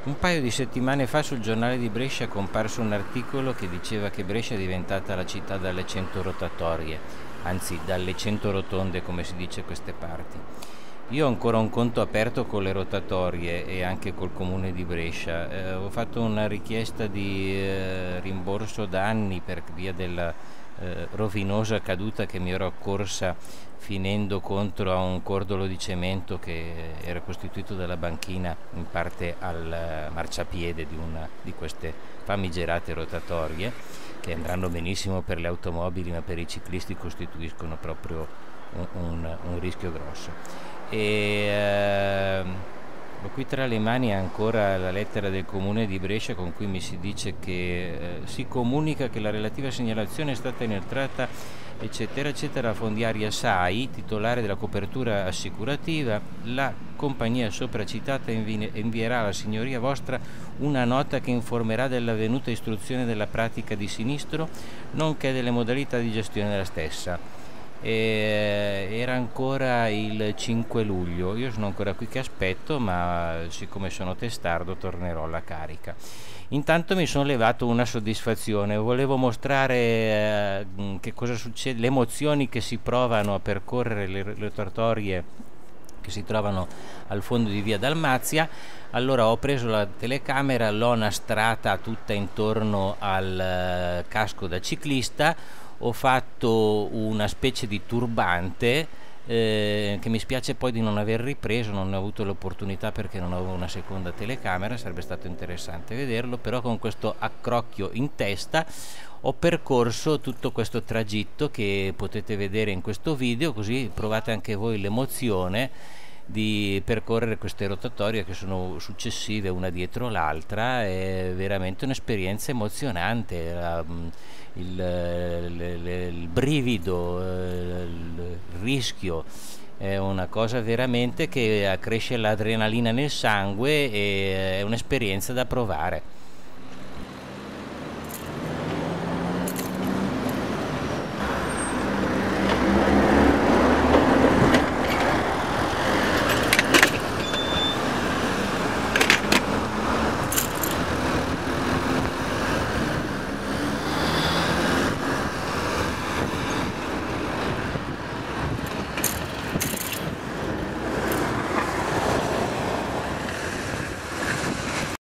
Un paio di settimane fa sul giornale di Brescia è comparso un articolo che diceva che Brescia è diventata la città dalle 100 rotatorie, anzi dalle 100 rotonde come si dice a queste parti. Io ho ancora un conto aperto con le rotatorie e anche col comune di Brescia. Ho fatto una richiesta di rimborso danni per via della rovinosa caduta che mi ero accorsa finendo contro a un cordolo di cemento che era costituito dalla banchina in parte al marciapiede di una di queste famigerate rotatorie che andranno benissimo per le automobili, ma per i ciclisti costituiscono proprio un rischio grosso. Ho qui tra le mani ancora la lettera del comune di Brescia con cui mi si dice che si comunica che la relativa segnalazione è stata inoltrata eccetera eccetera a Fondiaria SAI, titolare della copertura assicurativa. La compagnia sopracitata invierà alla signoria vostra una nota che informerà dell'avvenuta istruzione della pratica di sinistro nonché delle modalità di gestione della stessa. Era ancora il 5 luglio, io sono ancora qui che aspetto, ma siccome sono testardo tornerò alla carica. Intanto mi sono levato una soddisfazione, volevo mostrare che cosa succede, le emozioni che si provano a percorrere le rotatorie che si trovano al fondo di via Dalmazia. Allora ho preso la telecamera, l'ho nastrata tutta intorno al casco da ciclista, ho fatto una specie di turbante che mi spiace poi di non aver ripreso, non ho avuto l'opportunità perché non avevo una seconda telecamera, sarebbe stato interessante vederlo, però con questo accrocchio in testa ho percorso tutto questo tragitto che potete vedere in questo video, così provate anche voi l'emozione di percorrere queste rotatorie che sono successive una dietro l'altra. È veramente un'esperienza emozionante, il brivido, il rischio è una cosa veramente che accresce l'adrenalina nel sangue e è un'esperienza da provare.